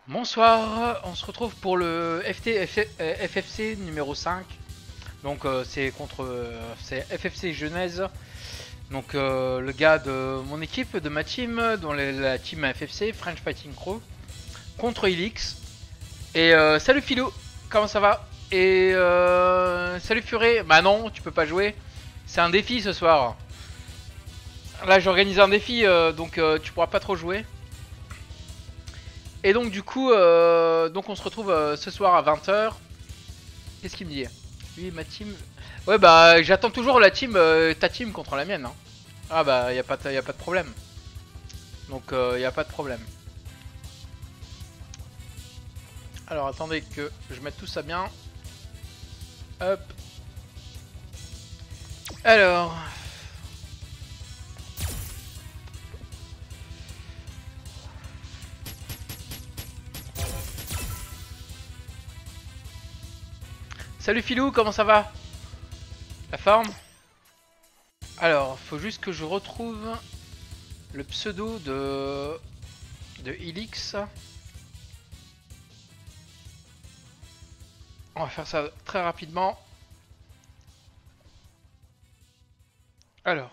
Bonsoir, on se retrouve pour le FFC numéro 5. Donc c'est contre c'est FFC Genèse. Donc le gars de mon équipe, de ma team, dans la team FFC, French Fighting Crew, contre Elix. Et salut Philou, comment ça va? Et salut Furé, bah non, tu peux pas jouer. C'est un défi ce soir. Là j'organise un défi, donc tu pourras pas trop jouer. Et donc du coup, donc on se retrouve ce soir à 20 h. Qu'est-ce qu'il me dit? Lui, ma team. Ouais bah j'attends toujours la team, ta team contre la mienne. Hein. Ah bah y a pas de problème. Donc y a pas de problème. Alors attendez que je mette tout ça bien. Hop. Alors. Salut Philou, comment ça va? La forme? Alors, faut juste que je retrouve le pseudo de Elix. On va faire ça très rapidement. Alors.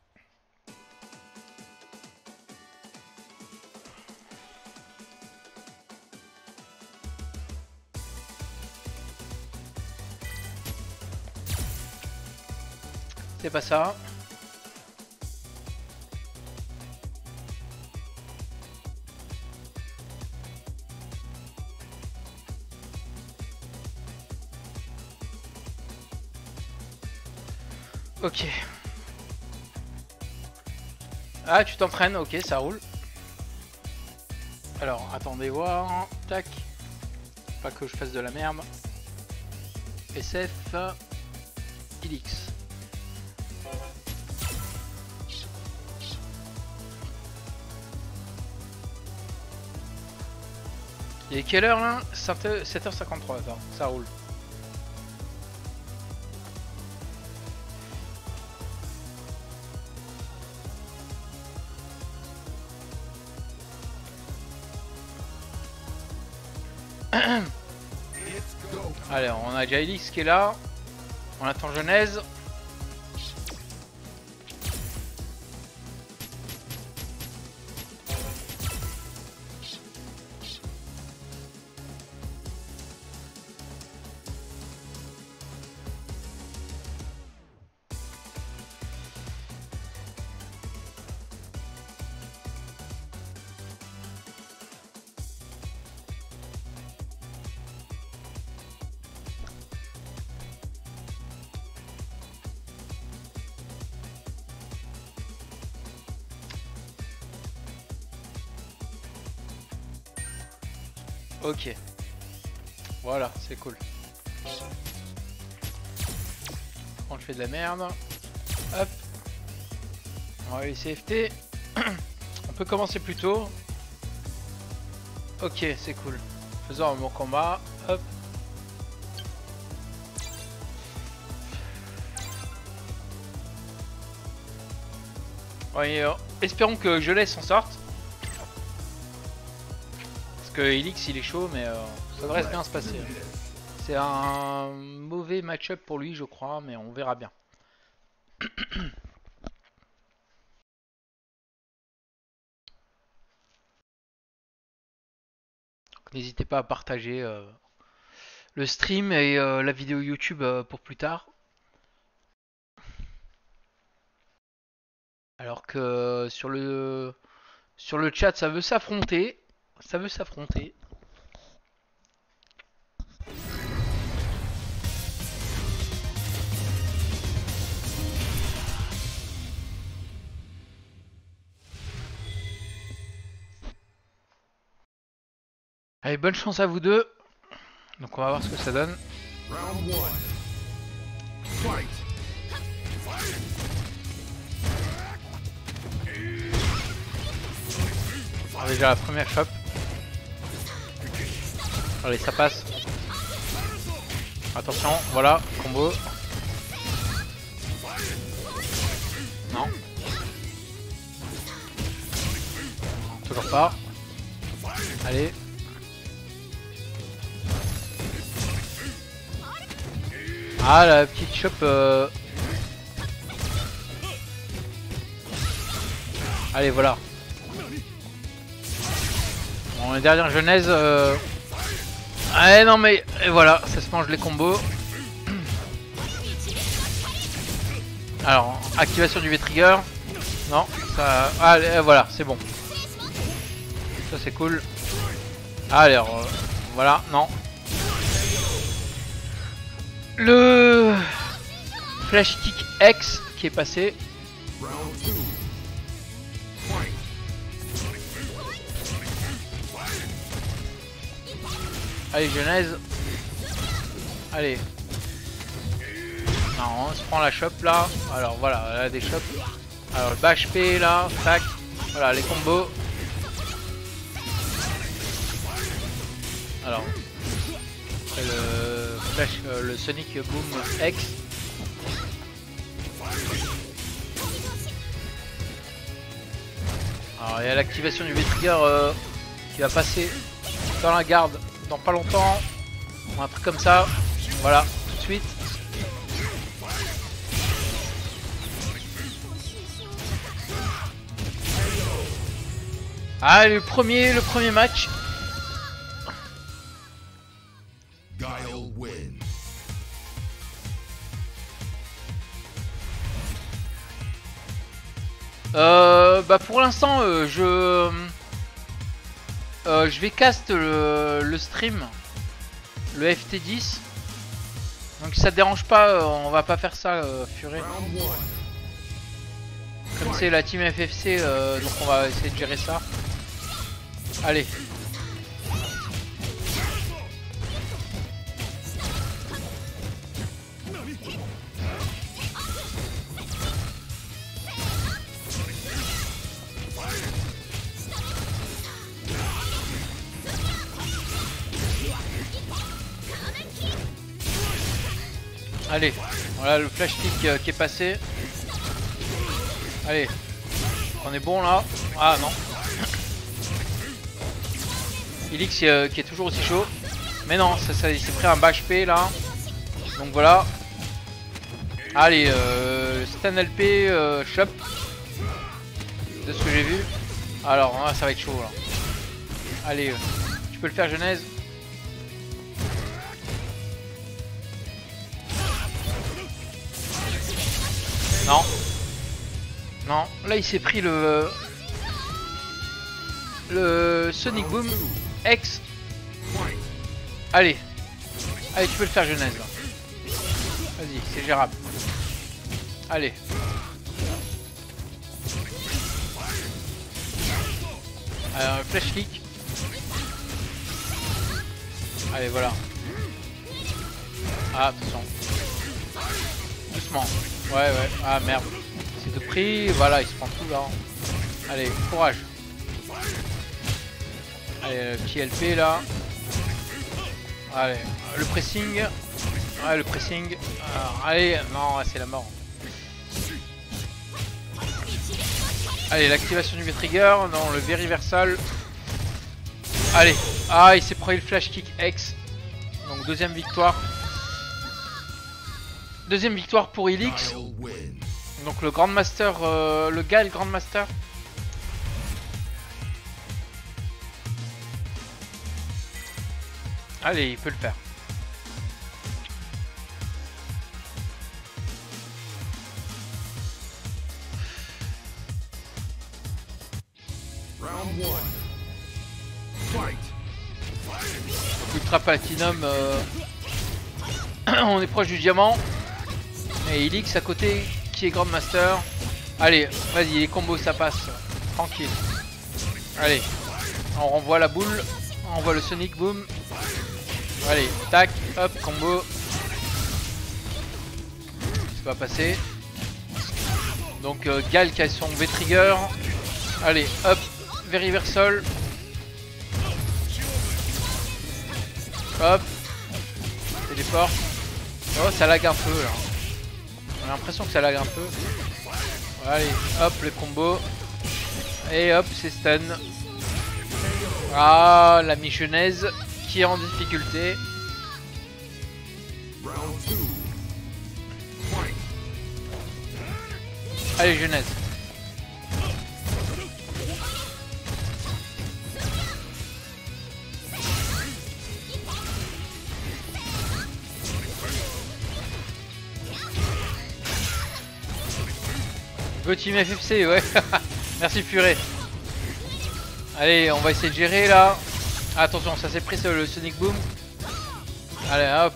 C'est pas ça. Ok. Ah, tu t'entraînes, ok, ça roule. Alors, attendez voir. Tac. Pas que je fasse de la merde. SF. Elix. Il est quelle heure là? 7h53, attends, ça roule. Allez, on a déjà Elix qui est là. On attend Genèse. Ok. Voilà, c'est cool. On fait de la merde. Hop. On va laisser FT. On peut commencer plus tôt. Ok, c'est cool. Faisons un bon combat. Hop. Ouais, espérons que je laisse en sorte. Que Elix il est chaud mais ça devrait bien se passer. C'est un mauvais match-up pour lui je crois mais on verra bien. N'hésitez pas à partager le stream et la vidéo YouTube pour plus tard. Alors que sur le chat ça veut s'affronter. Ça veut s'affronter. Allez, bonne chance à vous deux. Donc on va voir ce que ça donne. Alors déjà la première chope. Allez, ça passe. Attention, voilà, combo. Non. Toujours pas. Allez. Ah, la petite chope. Allez, voilà. Bon, les dernières genèses. Ah non mais et voilà, ça se mange les combos. Alors, activation du V-Trigger. Non, ça... Allez, voilà, c'est bon. Ça c'est cool. Allez, alors, voilà, non. Le Flash Kick X qui est passé. Allez, genèse. Allez. Non, on se prend la chope là. Alors voilà, elle a des chopes. Alors le bas HP là, tac. Voilà les combos. Alors le flash, le Sonic Boom X. Alors il y a l'activation du V-Trigger qui va passer dans la garde dans pas longtemps. Un truc comme ça. Voilà, tout de suite. Ah, le premier match. Bah pour l'instant je vais cast le stream, le FT10. Donc ça te dérange pas, on va pas faire ça Furet. Comme c'est la team FFC, donc on va essayer de gérer ça. Allez. Allez, voilà le flash kick qui est passé. Allez, on est bon là. Ah non. Elix qui est toujours aussi chaud. Mais non, ça il s'est pris un bas HP là. Donc voilà. Allez, Stan LP shop. De ce que j'ai vu. Alors, ça va être chaud là. Allez, tu peux le faire genèse. Non. Non, là il s'est pris le Sonic Boom X. Allez. Allez, tu peux le faire genèse là. Vas-y, c'est gérable. Allez. Alors, flash kick. Allez, voilà. Ah, attention. Doucement. Ouais. Ah, merde. C'est de prix. Voilà, il se prend tout là. Allez, courage. Allez, le petit LP là. Allez, le pressing. Ouais, le pressing. Alors, allez, non, c'est la mort. Allez, l'activation du V-Trigger. Non, le V-Reversal. Allez. Ah, il s'est pris le Flash Kick X. Donc, deuxième victoire. Deuxième victoire pour Elix. Donc, le Grandmaster. Le Gale Grandmaster. Allez, il peut le faire. Ultra Platinum, on est proche du diamant. Et Elix à côté qui est Grandmaster. Allez, vas-y, les combos ça passe. Tranquille. Allez, on renvoie la boule. On renvoie le Sonic Boom. Allez, tac, hop, combo. Ça va passer. Donc Gal qui a son V-Trigger. Allez, hop, V-Reversal. Hop. Téléport. Oh, ça lag un peu là. On a l'impression que ça lag un peu. Allez, hop, le combo. Et hop, c'est stun. Ah, la michenaise qui est en difficulté. Allez, jeunesse. Go Team FFC, ouais. Merci Purée. Allez, on va essayer de gérer là. Attention, ça s'est pris sur le Sonic Boom. Allez, hop.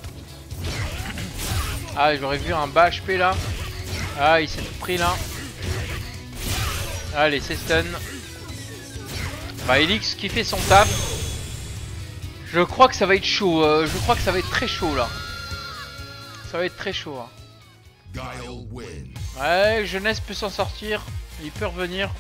Ah, j'aurais vu un bas HP là. Ah, il s'est tout pris là. Allez, c'est stun. Bah, Elix qui fait son taf. Je crois que ça va être chaud. Je crois que ça va être très chaud là. Ça va être très chaud. Hein. Ouais, Jeunesse peut s'en sortir. Il peut revenir.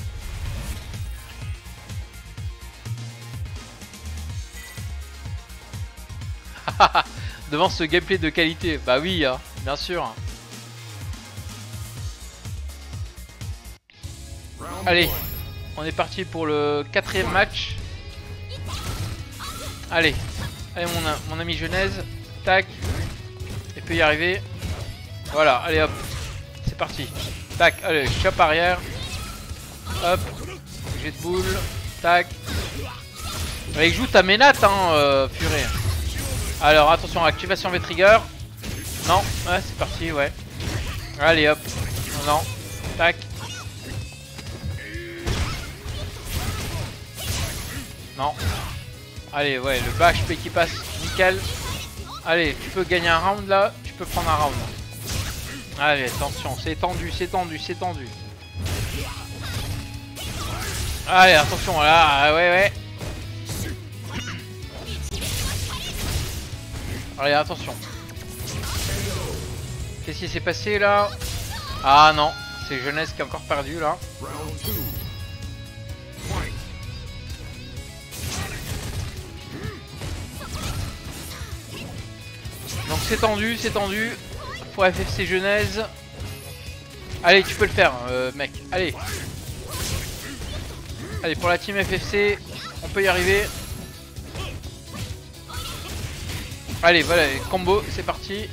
Devant ce gameplay de qualité. Bah oui, hein, bien sûr. Allez, on est parti pour le 4ème match. Allez, allez mon ami Genèse. Tac. Il peut y arriver. Voilà, allez hop. C'est parti. Tac, allez, chop arrière. Hop. Jet de boule. Tac. Allez, joue ta ménate, hein, purée. Alors, attention, activation V-Trigger. Non, ouais, c'est parti, ouais. Allez, hop. Non, non. Tac. Non. Allez, ouais, le bas HP qui passe, nickel. Allez, tu peux gagner un round là. Tu peux prendre un round. Allez, attention, c'est tendu, c'est tendu, c'est tendu. Allez, attention, là, ouais, ouais. Allez, attention. Qu'est-ce qui s'est passé là? Ah non, c'est Jeunesse qui est encore perdu là. Donc c'est tendu pour FFC Genèse. Allez, tu peux le faire, mec. Allez. Allez, pour la team FFC, on peut y arriver. Allez, voilà, combo, c'est parti.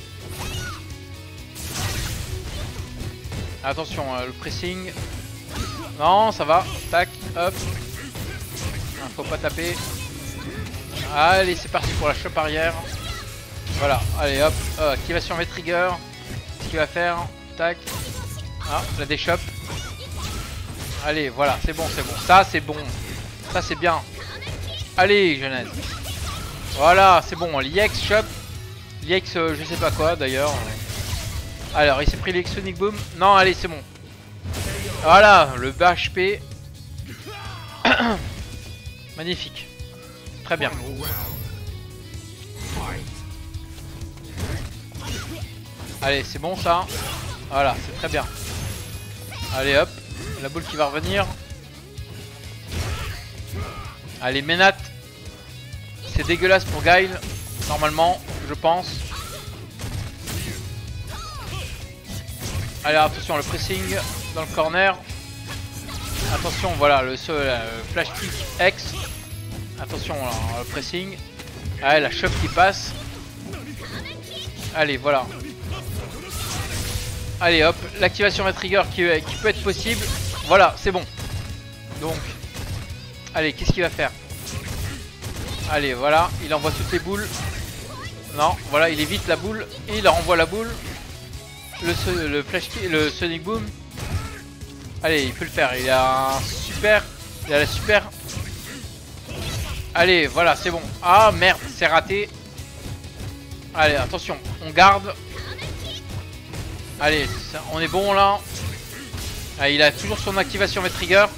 Attention, le pressing. Non, ça va. Tac, hop. Faut pas taper. Allez, c'est parti pour la chope arrière. Voilà, allez hop, activation V-Trigger. Ce qu'il va faire, tac. Ah, la déchoppe. Allez, voilà, c'est bon, c'est bon. Ça, c'est bon. Ça, c'est bien. Allez, Genèse. Voilà, c'est bon. L'IX shop. L'IX, je sais pas quoi d'ailleurs. Alors, il s'est pris l'IX Sonic Boom. Non, allez, c'est bon. Voilà, le BHP. Magnifique. Très bien. Allez, c'est bon ça. Voilà, c'est très bien. Allez hop, la boule qui va revenir. Allez, Ménat. C'est dégueulasse pour Guile, normalement, je pense. Allez, attention, le pressing dans le corner. Attention, voilà, le flash kick X. Attention, le pressing. Allez, la chope qui passe. Allez, voilà. Allez hop, l'activation V-Trigger qui peut être possible. Voilà, c'est bon. Donc, allez, qu'est-ce qu'il va faire? Allez, voilà, il envoie toutes les boules. Non, voilà, il évite la boule et il renvoie la boule. Le flash kick, le Sonic Boom. Allez, il peut le faire. Il a un super. Il a la super. Allez, voilà, c'est bon. Ah merde, c'est raté. Allez, attention, on garde. Allez, on est bon là. Ah, il a toujours son activation V-Trigger.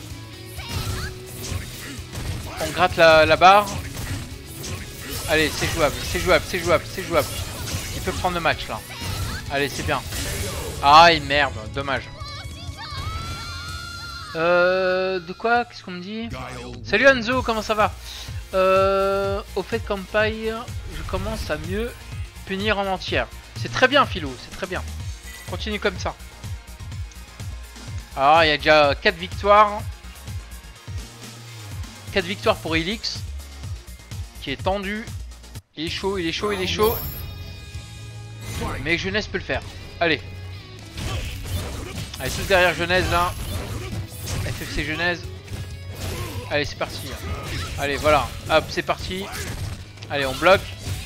On gratte la barre. Allez, c'est jouable, c'est jouable, c'est jouable, c'est jouable. Il peut prendre le match là. Allez, c'est bien. Ah, merde, dommage. De quoi? Qu'est-ce qu'on me dit? Salut Anzo, comment ça va? Au fait, campagne, je commence à mieux punir en entière. C'est très bien, Philo, c'est très bien. Continue comme ça. Alors, il y a déjà 4 victoires. 4 victoires pour Elix. Qui est tendu. Il est chaud, il est chaud, il est chaud. Mais Jeunesse peut le faire. Allez. Allez, tous derrière Genèse là. FFC Genèse. Allez, c'est parti. Allez, voilà. Hop, c'est parti. Allez, on bloque.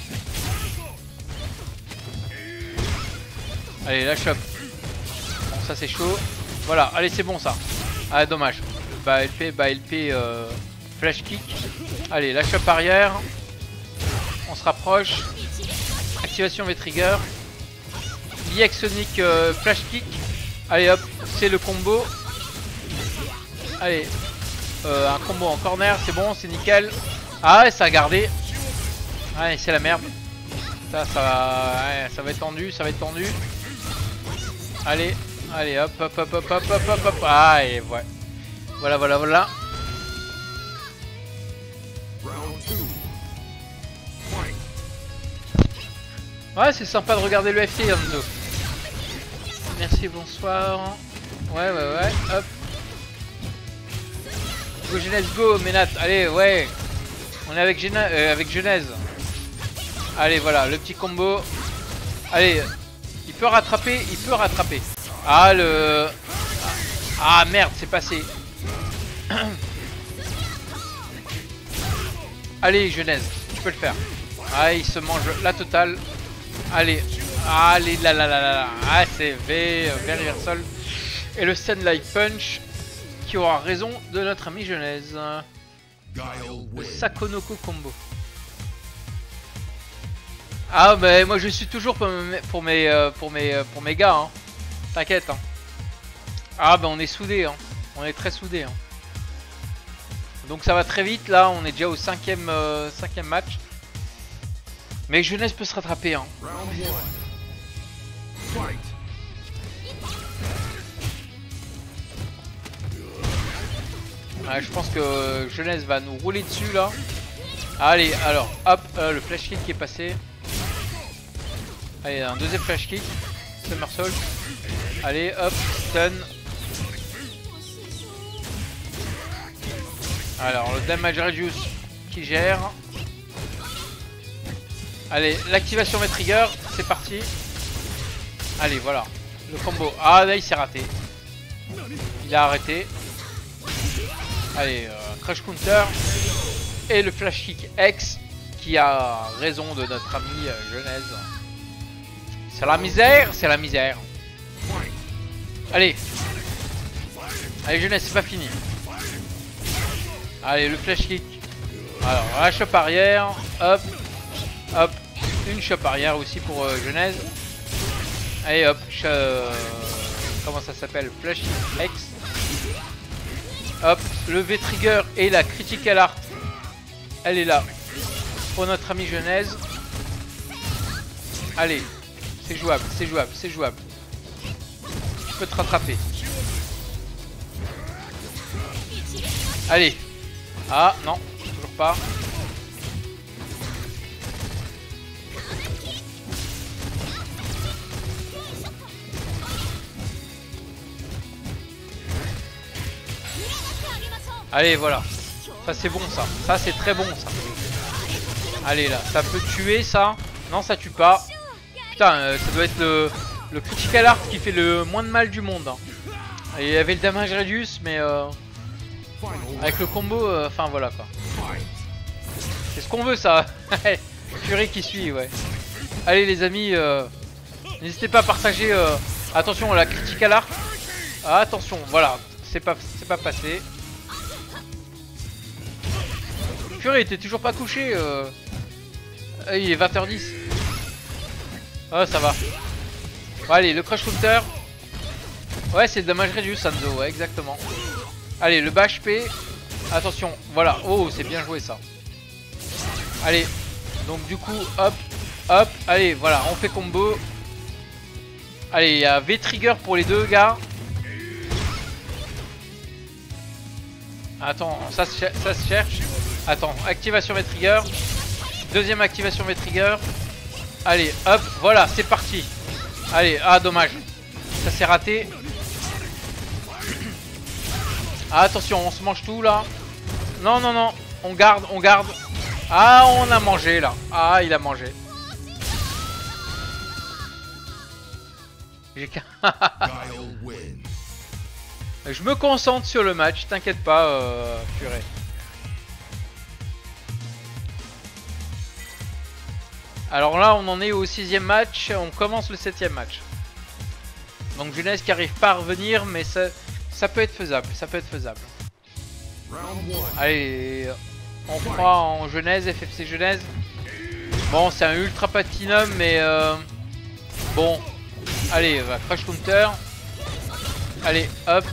Allez, la chope. Bon, ça c'est chaud. Voilà, allez, c'est bon ça. Ah, dommage. Bah LP, flash kick. Allez, la chope arrière. On se rapproche. Activation V-Trigger. VX Sonic flash kick. Allez hop, c'est le combo. Allez, un combo en corner, c'est bon, c'est nickel. Ah ouais, ça a gardé. Ouais, c'est la merde. Ça va être tendu, ça va être tendu. Allez, allez, hop, hop, hop, hop, hop, hop, hop, hop. Ah, et ouais. Voilà, voilà, voilà. Ouais, c'est sympa de regarder le FT, Hanzo. Merci, bonsoir. Ouais, ouais, ouais, hop. Go Genèse, go, Ménat. Allez, ouais. On est avec Genèse. Allez, voilà, le petit combo. Allez, il peut rattraper, il peut rattraper. Ah, le... Ah, merde, c'est passé. Allez, Genèse, tu peux le faire. Ah, il se mange la totale. Allez, allez, là, là, là, là. Ah, c'est V reversal. Et le Sunlight Punch qui aura raison de notre ami Genèse. Le Sakonoko combo. Ah, bah, moi je suis toujours pour mes gars, hein. T'inquiète, hein. Ah, bah, on est soudés, hein. On est très soudés, hein. Donc ça va très vite, là, on est déjà au cinquième match. Mais Genèse peut se rattraper, hein. Ouais, je pense que Genèse va nous rouler dessus, là. Allez, alors, hop, le flash kick qui est passé. Allez, un deuxième flash kick. Somersault. Allez, hop, stun. Alors, le damage reduce qui gère. Allez, l'activation V-Trigger, c'est parti. Allez, voilà, le combo. Ah, là, il s'est raté. Il a arrêté. Allez, Crush Counter. Et le Flash Kick X qui a raison de notre ami Genèse. C'est la misère, c'est la misère. Allez. Allez, Genèse, c'est pas fini. Allez, le Flash Kick. Alors, la chope arrière. Hop. Hop. Une chope arrière aussi pour Genèse. Allez, hop. Comment ça s'appelle? Flash Kick X. Hop. Le V-Trigger et la Critical Art. Elle est là. Pour notre ami Genèse. Allez. C'est jouable, c'est jouable, c'est jouable. Tu peux te rattraper. Allez. Ah, non. Toujours pas. Allez, voilà. Ça, c'est bon, ça. Ça, c'est très bon, ça. Allez, là. Ça peut tuer, ça. Non, ça tue pas. Putain, ça doit être le Critical Art qui fait le moins de mal du monde. Hein. Et il y avait le damage reduce, mais avec le combo, enfin voilà quoi. C'est ce qu'on veut, ça. Fury qui suit, ouais. Allez, les amis, n'hésitez pas à partager. Attention, la Critical Art. Ah, attention, voilà. C'est pas passé. Fury était toujours pas couché. Il est 20h10. Oh, ça va. Bon, allez, le Crush Counter. Ouais, c'est le damage réduit, Sanzo, ouais, exactement. Allez, le bas HP. Attention, voilà. Oh, c'est bien joué, ça. Allez, donc du coup, hop, hop. Allez, voilà, on fait combo. Allez, il y a V-Trigger pour les deux gars. Attends, ça se cherche. Attends, activation V-Trigger. Deuxième activation V-Trigger. Allez, hop, voilà, c'est parti. Allez, ah, dommage. Ça s'est raté. Ah, attention, on se mange tout, là. Non, non, non. On garde, on garde. Ah, on a mangé, là. Ah, il a mangé. J'ai Je me concentre sur le match, t'inquiète pas, purée. Alors là, on en est au 6ème match, on commence le 7ème match. Donc Genèse qui arrive pas à revenir, mais ça peut être faisable, ça peut être faisable. Allez, on croit en Genèse, FFC Genèse. Bon, c'est un ultra platinum, mais bon. Allez, va crash counter. Allez, hop.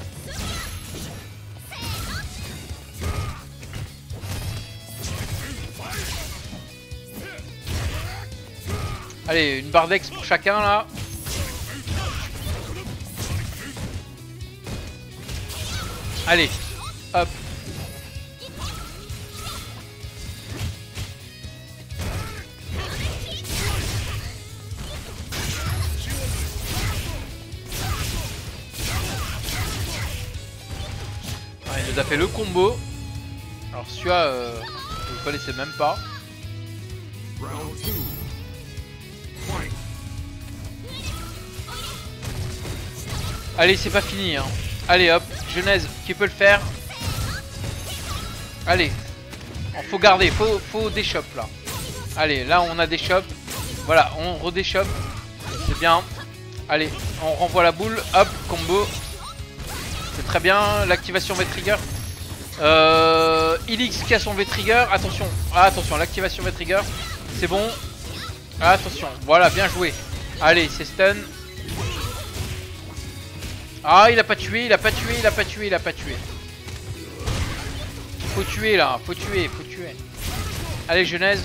Allez, une barre d'ex pour chacun là. Allez, hop. Il nous a fait le combo. Alors celui-là, vous le connaissez même pas. Allez, c'est pas fini, hein. Allez, hop, Genèse qui peut le faire. Allez, faut garder, faut des shops là. Allez, là on a des shops. Voilà, on redéchoppe. C'est bien. Allez, on renvoie la boule. Hop, combo. C'est très bien. L'activation V-Trigger. Ilix qui a son V-Trigger. Attention. Ah, attention, l'activation V-Trigger. C'est bon. Ah, attention. Voilà, bien joué. Allez, c'est stun. Ah, il a pas tué, il a pas tué, il a pas tué, il a pas tué. Faut tuer là, faut tuer, faut tuer. Allez, Genèse.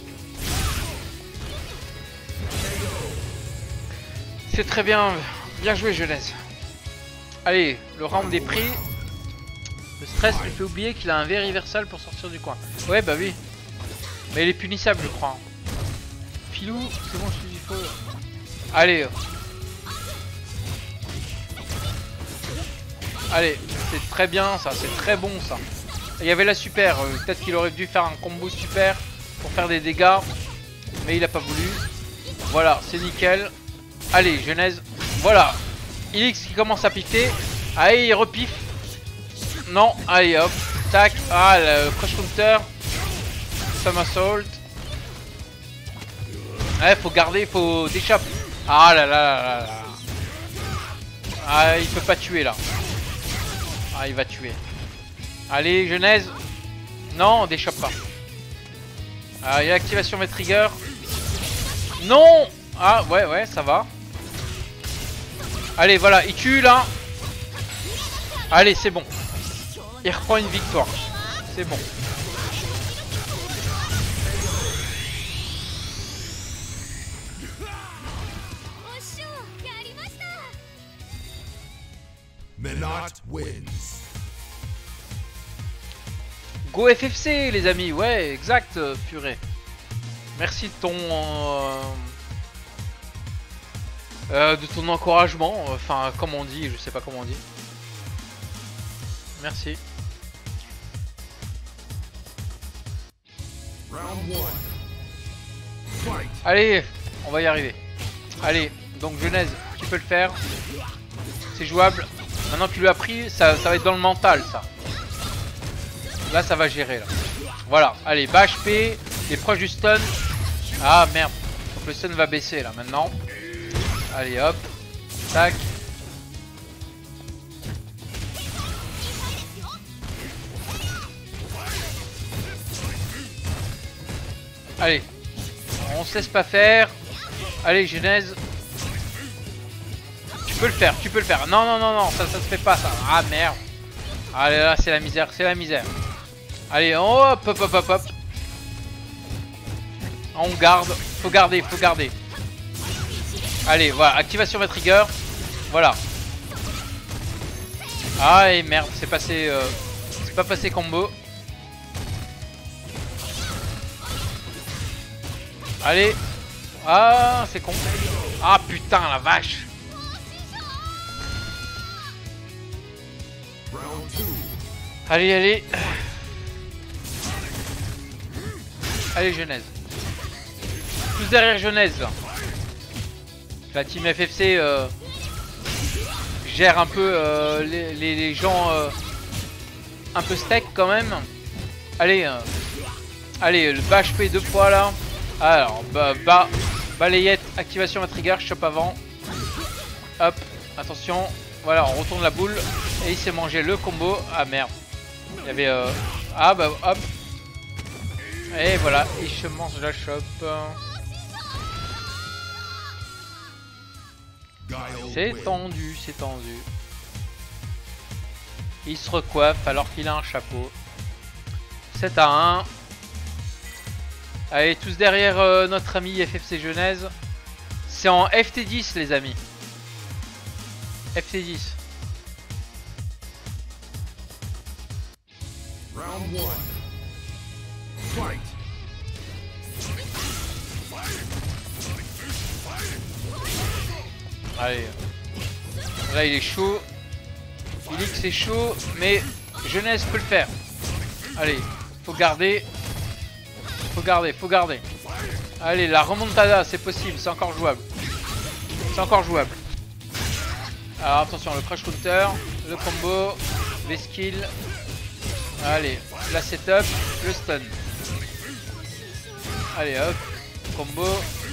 C'est très bien. Bien joué, Genèse. Allez, le round est pris. Le stress lui fait oublier qu'il a un V-Reversal pour sortir du coin. Ouais, bah oui. Mais il est punissable, je crois. Filou, c'est bon, je te dis faux. Allez. Allez, c'est très bien ça, c'est très bon ça. Il y avait la super, peut-être qu'il aurait dû faire un combo super pour faire des dégâts. Mais il a pas voulu. Voilà, c'est nickel. Allez, Genèse. Voilà. Ilix qui commence à piquer. Allez, il repiffe. Non, allez hop. Tac. Ah, le crush counter. Somersault. Ouais, faut garder, faut déchapper. Ah là là là là là. Ah, il peut pas tuer là. Ah, il va tuer. Allez, Genèse. Non, on déchoppe pas. Ah, il y a l'activation V-Trigger. Non. Ah, ouais, ouais, ça va. Allez, voilà, il tue là. Allez, c'est bon. Il reprend une victoire. C'est bon. Menot wins. Go FFC les amis, ouais, exact, purée. Merci de ton encouragement, enfin, comme on dit, je sais pas comment on dit. Merci. Allez, on va y arriver. Allez, donc Genèse, tu peux le faire. C'est jouable. Maintenant que tu lui as pris, ça va être dans le mental, ça. Là, ça va gérer, là. Voilà, allez, bas HP, il est proche du stun. Ah, merde. Donc le stun va baisser, là, maintenant. Allez, hop. Tac. Allez. On se laisse pas faire. Allez, Genèse. Tu peux le faire, tu peux le faire. Non, non, non, non, ça se fait pas, ça. Ah, merde. Allez, là, c'est la misère, c'est la misère. Allez, hop, hop, hop, hop, hop. On garde. Faut garder, faut garder. Allez, voilà, activation V-Trigger. Voilà. Ah, et merde, c'est passé... c'est pas passé combo. Allez. Ah, c'est con. Ah, putain, la vache. Allez, allez. Allez, Genèse. Tous derrière Genèse, là. La team FFC gère un peu les gens un peu steak quand même. Allez, allez, le bas HP 2 fois là. Alors, balayette, activation ma trigger, chope avant. Hop, attention. Voilà, on retourne la boule. Et il s'est mangé le combo. Ah merde. Il y avait... Ah bah hop. Et voilà, il se mange la chope. C'est tendu, c'est tendu. Il se recoiffe alors qu'il a un chapeau. 7 à 1. Allez, tous derrière notre ami FFC Genèse. C'est en FT10 les amis. FT10. Round 1. Fight. Allez. Là il est chaud. Il dit que c'est chaud, mais Genèse peut le faire. Allez, faut garder. Faut garder, faut garder. Allez, la remontada, c'est possible, c'est encore jouable. C'est encore jouable. Alors attention, le crash counter, le combo, les skills. Allez, la setup, le stun. Allez hop, combo.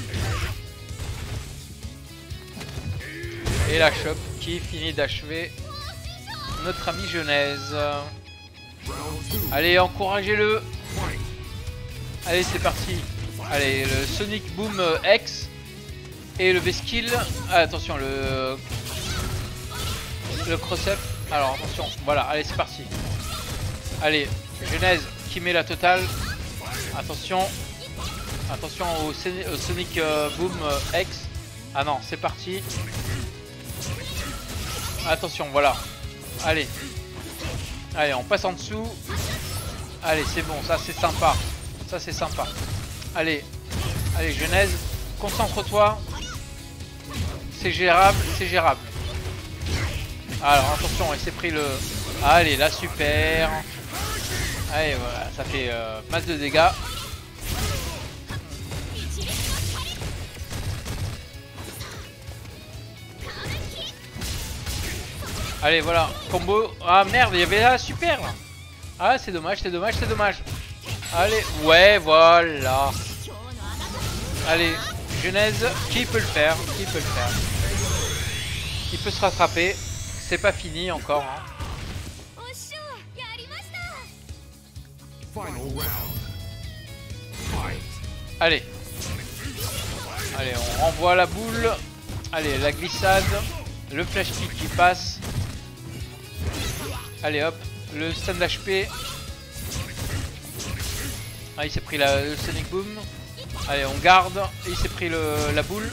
Et la chope qui finit d'achever notre ami Genèse. Allez, encouragez-le. Allez, c'est parti. Allez, le Sonic Boom X et le V-Skill. Ah, attention, le cross-up. Alors, attention, voilà, allez, c'est parti. Allez, Genèse qui met la totale. Attention. Attention au Sonic Boom X. Ah non, c'est parti. Attention, voilà. Allez. Allez, on passe en dessous. Allez, c'est bon, ça c'est sympa. Ça c'est sympa. Allez. Allez, Genèse. Concentre-toi. C'est gérable, c'est gérable. Alors, attention, il s'est pris le... Allez, là, super. Allez, voilà, ça fait masse de dégâts. Allez, voilà, combo. Ah merde, il y avait là, super. Ah, c'est dommage, c'est dommage, c'est dommage. Allez, ouais, voilà. Allez, Genèse, qui peut le faire? Qui peut le faire? Il peut se rattraper. C'est pas fini encore. Hein. Allez. Allez, on renvoie la boule. Allez, la glissade. Le flash kick qui passe. Allez hop, le stun d'HP. Ah, il s'est pris le Sonic Boom. Allez, on garde. Et il s'est pris la boule.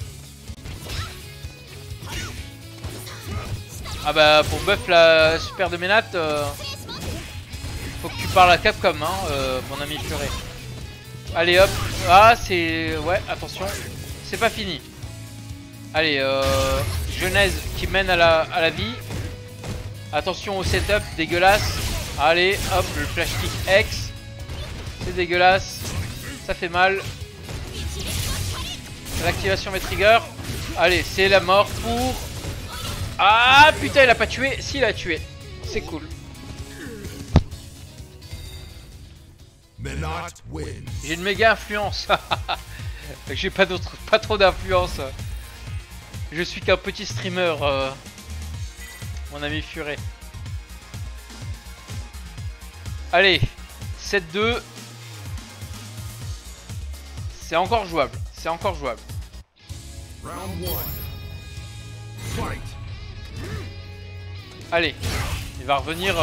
Ah bah pour buff la super de Ménat, faut que tu parles à Capcom, hein, mon ami Furet. Allez hop. Ah c'est... Ouais, attention. C'est pas fini. Allez, Genèse qui mène à la vie. Attention au setup, dégueulasse. Allez, hop, le flash kick X. C'est dégueulasse. Ça fait mal. L'activation mes triggers. Allez, c'est la mort pour... Ah putain, il a pas tué. Si, il a tué. C'est cool. J'ai une méga influence. J'ai pas trop d'influence. Je suis qu'un petit streamer, mon ami Furet. Allez, 7-2. C'est encore jouable. C'est encore jouable. Allez, il va revenir.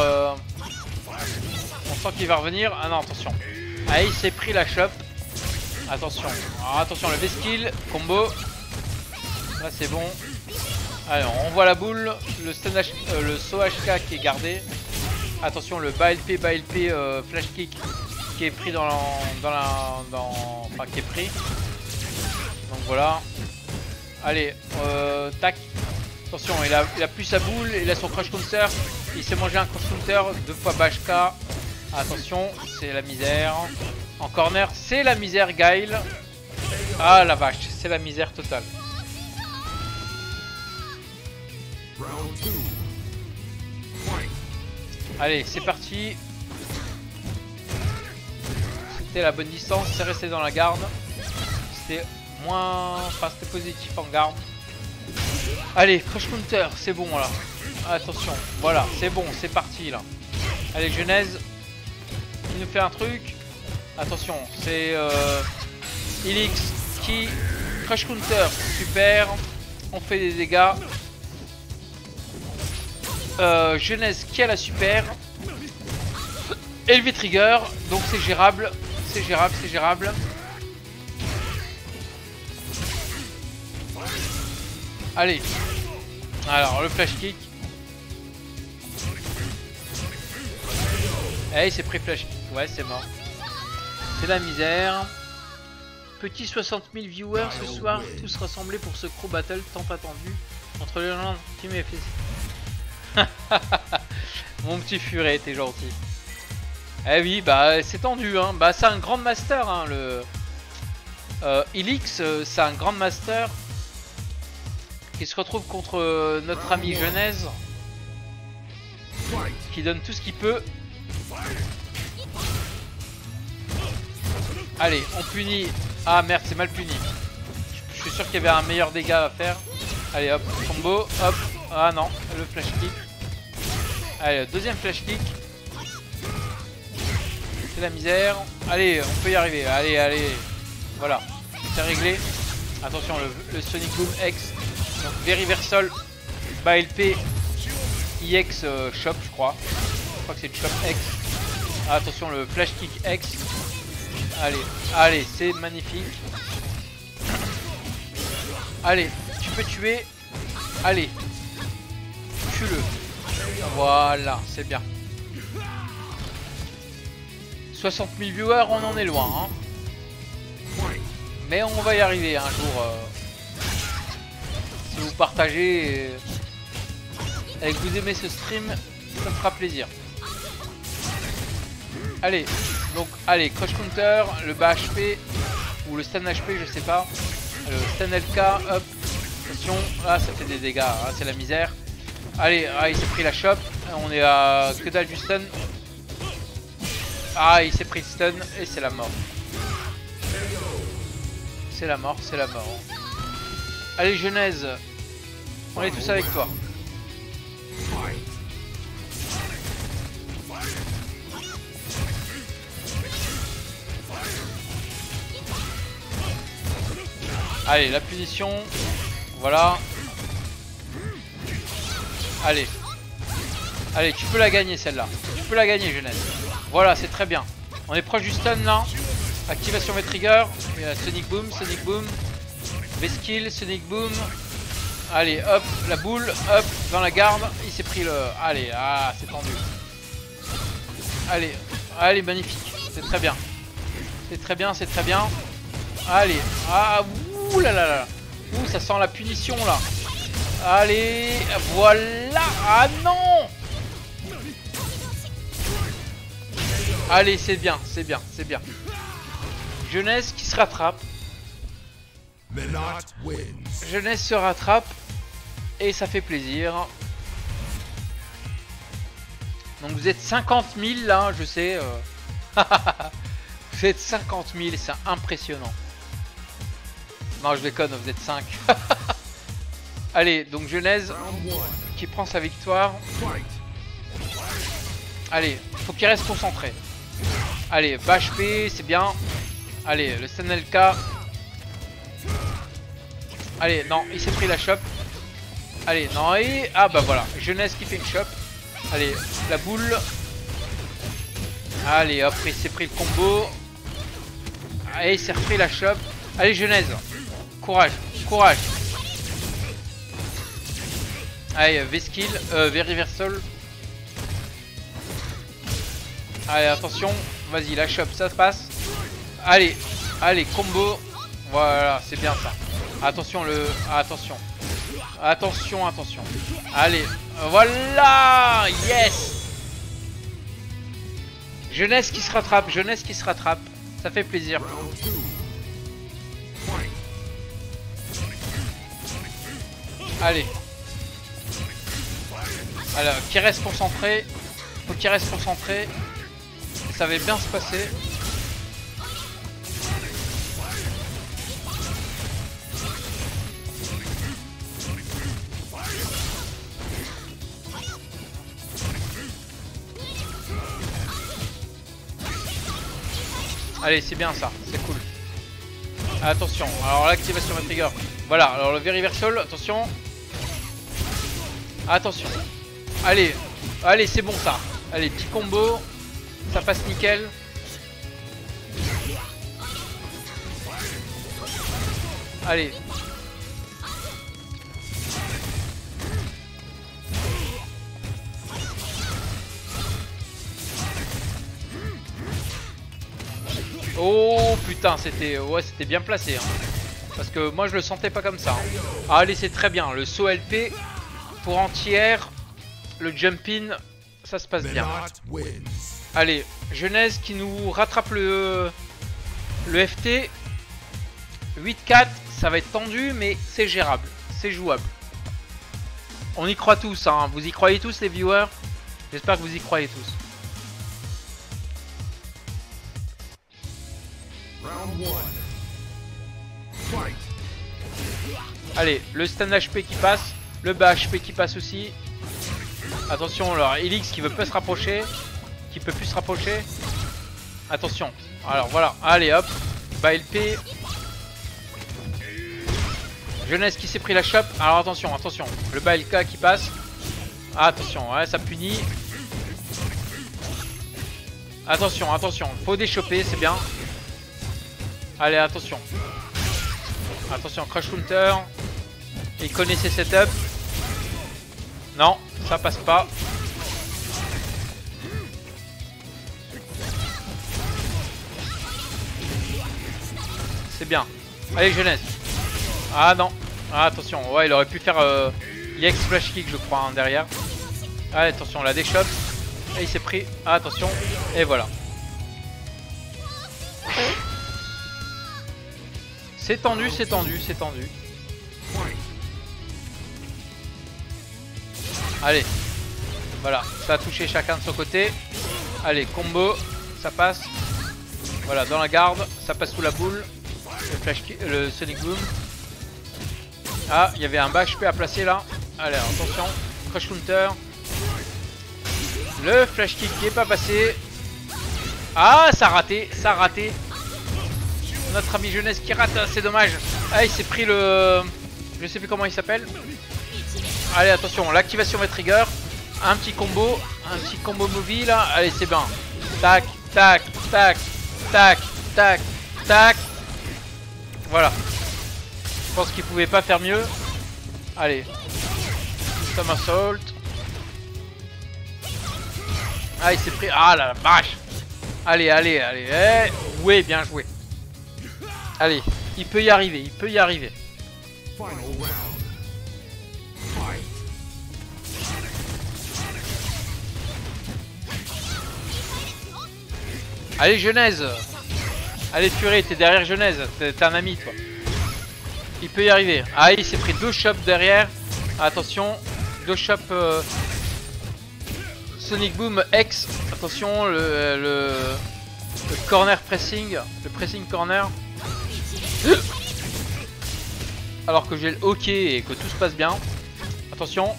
On sent qu'il va revenir. Ah non, attention. Ah, il s'est pris la chope. Attention. Alors, attention, le V-Skill, combo. Là, c'est bon. Allez, on renvoie la boule. Le stun le saut HK qui est gardé. Attention, le bas LP flash kick qui est pris enfin, qui est pris. Donc voilà. Allez, tac. Attention, il a plus sa boule, il a son crash counter. Il s'est mangé un crash counter, 2 fois Bashka. Attention, c'est la misère. En corner, c'est la misère, Guile. Ah la vache, c'est la misère totale. Round 2. Fight. Allez, c'est parti. C'était la bonne distance, c'est resté dans la garde. C'était moins... Enfin, c'était positif en garde. Allez, crush counter, c'est bon là. Attention, voilà, c'est bon, c'est parti là. Allez, Genèse, il nous fait un truc. Attention, c'est Helix qui crush counter, super. On fait des dégâts. Genèse qui a la super. Heavy trigger, donc c'est gérable, c'est gérable, c'est gérable. Allez, alors le flash kick. Eh, il s'est pris flash kick, ouais, c'est mort. C'est la misère. Petit 60 000 viewers ce soir, tous rassemblés pour ce Crow Battle tant attendu entre les gens Team FS. Mon petit furet, t'es gentil. Eh oui, bah c'est tendu, hein. Bah c'est un Grand Master, hein, le Helix, c'est un Grand Master qui se retrouve contre notre ami Genèse, qui donne tout ce qu'il peut. Allez, on punit. Ah merde, c'est mal puni. Je suis sûr qu'il y avait un meilleur dégât à faire. Allez hop, combo, hop. Ah non, le flash kick. Allez, deuxième flash kick. C'est la misère. Allez, on peut y arriver. Allez, allez. Voilà, c'est réglé. Attention, le Sonic Boom X. Donc V-Reversal, bas LP, IX Chop, je crois. Je crois que c'est le Chop X. Ah, attention, le Flash Kick X. Allez, allez, c'est magnifique. Allez, tu peux tuer. Allez, tue-le. Voilà, c'est bien. 60 000 viewers, on en est loin, hein. Mais on va y arriver un jour. Si vous partagez et que vous aimez ce stream, ça me fera plaisir. Allez, donc allez, crush counter, le bas HP ou le stun HP, je sais pas. Le stun LK, hop, attention, là ça fait des dégâts, là c'est la misère. Allez, ah, il s'est pris la chope, on est à que dalle du stun. Ah, il s'est pris le stun et c'est la mort. C'est la mort, c'est la mort. Allez Genèse, on est tous avec toi. Allez, la punition, voilà. Allez, allez, tu peux la gagner celle-là. Tu peux la gagner Genèse. Voilà, c'est très bien. On est proche du stun là. Activation V-Trigger, Sonic Boom, V-Skill, Sonic Boom. Allez, hop, la boule, hop, dans la garde. Il s'est pris le... Allez, ah, c'est tendu. Allez, allez, magnifique. C'est très bien. C'est très bien, c'est très bien. Allez, ah, ouh là là là. Ouh, ça sent la punition là. Allez, voilà. Ah non. Allez, c'est bien, c'est bien, c'est bien. Genèse qui se rattrape. Genèse se rattrape. Et ça fait plaisir. Donc vous êtes 50 000 là, je sais. Vous êtes 50 000, c'est impressionnant. Non, je déconne, vous êtes 5. Allez, donc Genèse qui prend sa victoire. Allez, faut qu'il reste concentré. Allez, bas HP, c'est bien. Allez, le stun LK. Allez, non, il s'est pris la chope. Allez, non, et... Ah bah voilà, Genèse qui fait une chope. Allez, la boule. Allez, hop, il s'est pris le combo. Allez, il s'est repris la chope. Allez, Genèse. Courage, courage. Allez, V-Skill, V-Reversal. Allez, attention. Vas-y, la chope, ça se passe. Allez, allez, combo. Voilà, c'est bien ça. Attention, le... Attention. Attention, attention. Allez, voilà. Yes. Genèse qui se rattrape, Genèse qui se rattrape. Ça fait plaisir. Allez. Alors, qu'il reste concentré. Faut qu'il reste concentré. Ça va bien se passer. Allez, c'est bien ça, c'est cool. Attention, alors l'activation de trigger. Voilà, alors le Veriversal, attention. Attention. Allez, allez, c'est bon ça. Allez, petit combo. Ça passe nickel. Allez. Oh putain, c'était c'était bien placé hein. Parce que moi je le sentais pas comme ça hein. Ah, allez, c'est très bien, le saut LP pour anti-air, le jump-in, ça se passe bien. Allez, Genèse qui nous rattrape le FT. 8-4, ça va être tendu mais c'est gérable, c'est jouable. On y croit tous hein. Vous y croyez tous les viewers? J'espère que vous y croyez tous. Allez, le stun HP qui passe, le bas HP qui passe aussi. Attention, alors Elix qui veut pas se rapprocher, qui peut plus se rapprocher. Attention, alors voilà, allez hop, bas LP. Jeunesse qui s'est pris la chope, alors attention, attention, le bas LK qui passe. Ah, attention, ouais, ça punit. Attention, attention, faut déchoper, c'est bien. Allez, attention. Attention, Crush Counter. Il connaît ses setups. Non, ça passe pas. C'est bien. Allez, Jeunesse. Ah non. Ah, attention. Ouais, il aurait pu faire l'EX Flash Kick, je crois, hein, derrière. Allez, attention, la déchoppe. Et il s'est pris. Ah, attention. Et voilà. C'est tendu, c'est tendu, c'est tendu. Allez. Voilà, ça a touché chacun de son côté. Allez, combo, ça passe. Voilà, dans la garde, ça passe sous la boule. Le flash kick, le Sonic Boom. Ah, il y avait un bas HP à placer là. Allez, attention. Crush Counter. Le flash kick qui est pas passé. Ah, ça a raté, ça a raté. Notre ami Jeunesse qui rate, c'est dommage. Ah, il s'est pris le... Je sais plus comment il s'appelle. Allez, attention, l'activation des triggers. Un petit combo movie là. Allez, c'est bien. Tac, tac, tac, tac, tac, tac. Voilà. Je pense qu'il pouvait pas faire mieux. Allez. Somersault. Ah, il s'est pris... Ah la vache. Allez, allez, allez. Eh, ouais, bien joué. Allez, il peut y arriver, il peut y arriver. Allez, Genèse. Allez, Furet, t'es derrière Genèse. T'es un ami, toi. Il peut y arriver. Ah, il s'est pris 2 chops derrière. Attention, 2 chops Sonic Boom X. Attention, le corner pressing. Le pressing corner. Alors que j'ai le hockey et que tout se passe bien. Attention.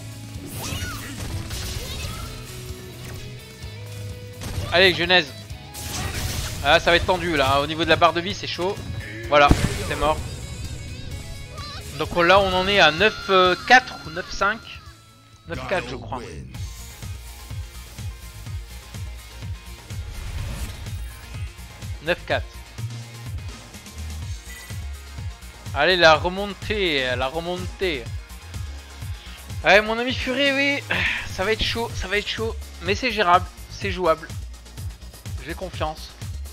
Allez, Genèse. Ah, ça va être tendu là. Au niveau de la barre de vie, c'est chaud. Voilà, c'est mort. Donc là, on en est à 9-4 ou 9-5. 9-4, je crois. « 9-4. » Allez, la remontée, la remontée. Ouais, mon ami Furet, oui, ça va être chaud, ça va être chaud. Mais c'est gérable, c'est jouable. J'ai confiance.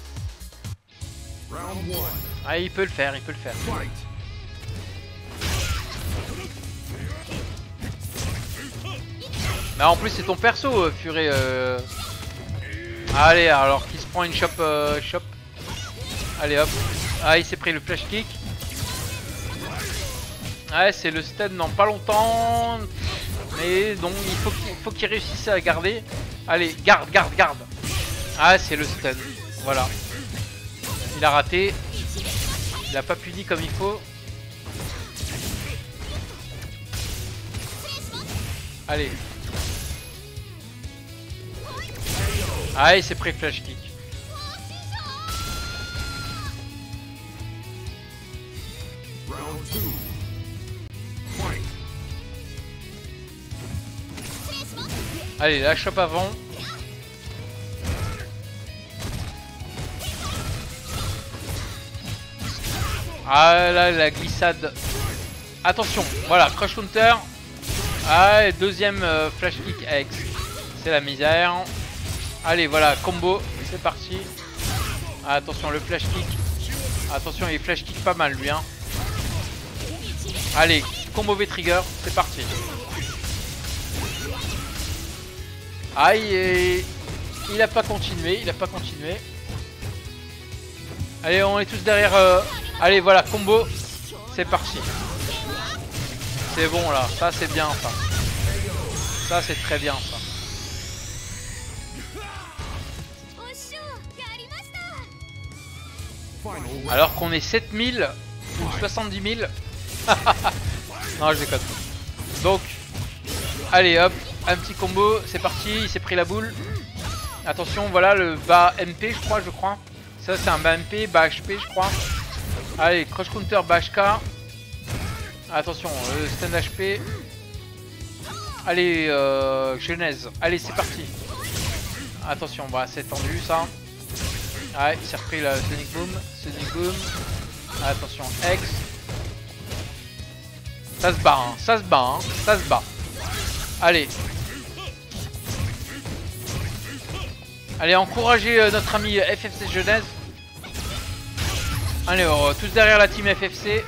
Ah, il peut le faire, il peut le faire. Mais en plus, c'est ton perso, Furet. Allez, alors qu'il se prend une chop. Allez, hop. Ah, il s'est pris le flash kick. Ouais, c'est le stun dans pas longtemps. Mais donc il faut qu'il réussisse à garder. Allez, garde, garde, garde. Ah, c'est le stun. Voilà. Il a raté. Il a pas puni comme il faut. Allez. Ah, il s'est pris flash kick. Round 2. Fight. Allez, la chope avant. Ah là, la glissade. Attention, voilà, crush counter. Ah, et deuxième flash kick X. C'est la misère. Allez, voilà, combo, c'est parti. Ah, attention, le flash kick. Attention, il flash kick pas mal lui, hein. Allez, combo V-trigger, c'est parti. Aïe, et il a pas continué, il a pas continué. Allez, on est tous derrière. Allez, voilà, combo, c'est parti. C'est bon là, ça c'est bien ça. Ça c'est très bien ça. Alors qu'on est 7000 ou 70 000. Non, je déconne. Donc, allez hop, un petit combo, c'est parti, il s'est pris la boule. Attention, voilà le bas MP, je crois. Ça c'est un bas MP, bas HP, je crois. Allez, crush counter, bas HK. Attention, stun HP. Allez, genèse. Allez, c'est parti. Attention, bah c'est tendu ça. Ouais, il s'est repris la Sonic Boom. Sonic Boom. Attention, X. Ça se bat, hein. Ça se bat, hein. Ça se bat. Allez. Allez, encouragez notre ami FFC Genèse. Allez, tous derrière la team FFC.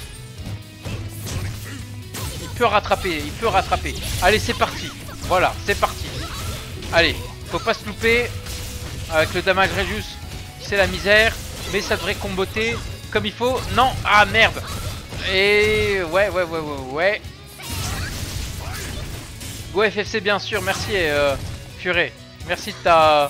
Il peut rattraper, il peut rattraper. Allez, c'est parti. Voilà, c'est parti. Allez, faut pas se louper. Avec le damage reduce, c'est la misère. Mais ça devrait comboter comme il faut. Non, ah merde. Et ouais. Go FFC bien sûr, merci Furet. Merci de ta...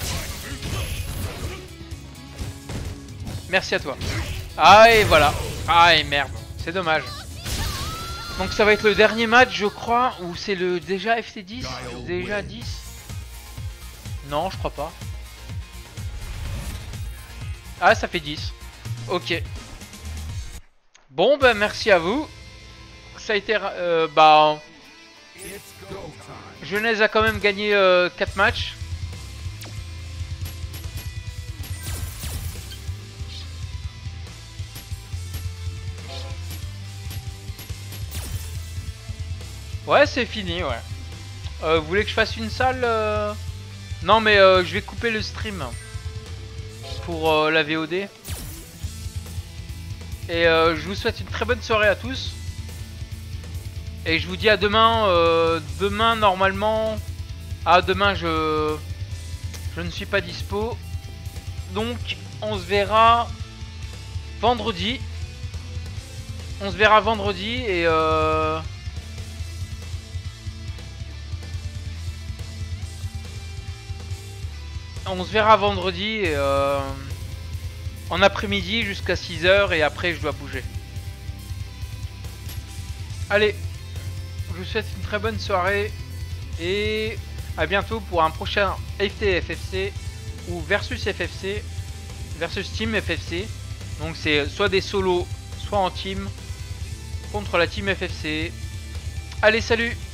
Merci à toi. Ah et voilà. Ah et merde, c'est dommage. Donc ça va être le dernier match je crois. Ou c'est le déjà FC10. Déjà 10. Non je crois pas. Ah ça fait 10. Ok. Bon bah merci à vous. Ça a été... bah... Genèse a quand même gagné 4 matchs. Ouais c'est fini ouais. Vous voulez que je fasse une salle Non mais je vais couper le stream pour la VOD. Et je vous souhaite une très bonne soirée à tous. Et je vous dis à demain. Demain normalement. Ah demain je ne suis pas dispo. Donc on se verra vendredi. On se verra vendredi et on se verra vendredi et en après-midi jusqu'à 6 h et après je dois bouger. Allez, je vous souhaite une très bonne soirée et à bientôt pour un prochain FT FFC ou versus FFC versus Team FFC. Donc c'est soit des solos soit en team contre la Team FFC. Allez salut!